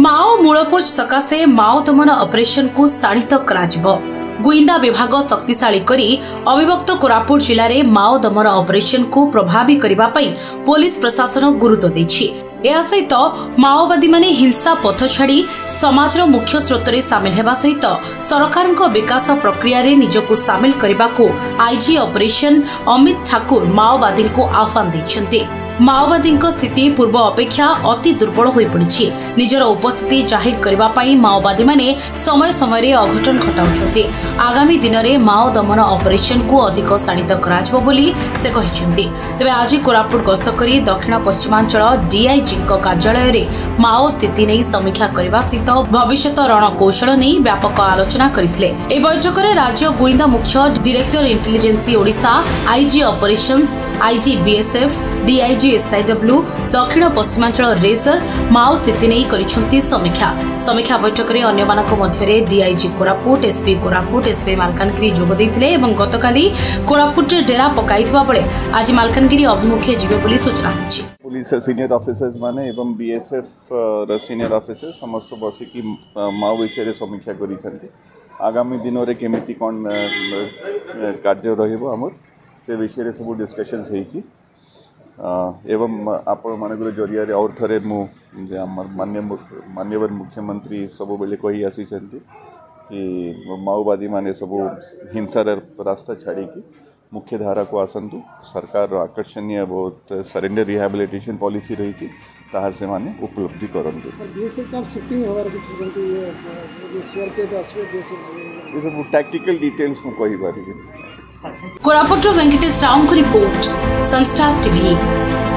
माओ मूलपोच सकाशे माओ दमन operation को शाणित कराजिबो। गुइंदा विभाग शक्तिशाली करी अविभक्त कोरापुट जिले में माओ दमन ऑपरेशन को प्रभावी करने पई पुलिस प्रशासन गुरुत्व देछि। या सहित माओवादी माने हिंसा पथ छाड़ी समाज मुख्य स्रोत में सामिल हेबा सहित सरकार विकास प्रक्रिया रे निजको सामिल करने को आईजी ऑपरेशन अमित ठाकुर माओवादी को आह्वान दैछन्ते। माओवादी स्थिति पूर्व अपेक्षा अति दुर्बल हो पड़ी। निजर उपस्थिति जाहिर करने माओवादी माने समय समय अघटन घटाउछन्ते। आगामी दिन में माओ दमन ऑपरेशन को अधिक शाणित कराजिबो बोली से कहिसेंती। तबे आज कोरापुट गस्त करी दक्षिण पश्चिमांचल डीआईजी कार्यालय में माओ स्थिति नहीं समीक्षा करने सहित भविष्य रणकौशल नहीं व्यापक आलोचना करथिले। ए बैठक में राज्य गुइंदा मुख्य director intelligence Odisha, IG operations, IG BSF, DIG SIW, दक्षिण पश्चिमांचल रेजर माओ स्थिति नहीं करिसेंती समीक्षा बैठक में अन्य मानक मध्यरे DIG Koraput, SP Koraput, SP Malkangiri जोग देथिले एवं गतकाली कोरापुट डेरा पकाइथिबा बेले आज मालकानगिरी अभिमुखे जिबे बोली सूचना होछि। पुलिस सीनियर ऑफिसर्स माने एवं बीएसएफ सीनियर ऑफिसर समस्त बसिकी माओ विषय समीक्षा करिसेंती। आगामी दिन में केमिति कोन कार्य रहिबो हमर से विषय सब डिस्कशन्स होइछि एवं आपण मानकर जरिया और थे माननीय मुख्यमंत्री सब बेले कही आसी कि माओवादी माने सब हिंसार रास्ता छाड़ी मुख्य धारा को आसतु। सरकार आकर्षणीय बहुत सरेंडर रिहाबिलिटेशन पॉलिसी रही ताहार से माने उपलब्धि करते। सब टैक्टिकल डिटेल्स में कही पारि। कोरापुट वेंकटेश राव को रिपोर्ट, संस्टार टीवी।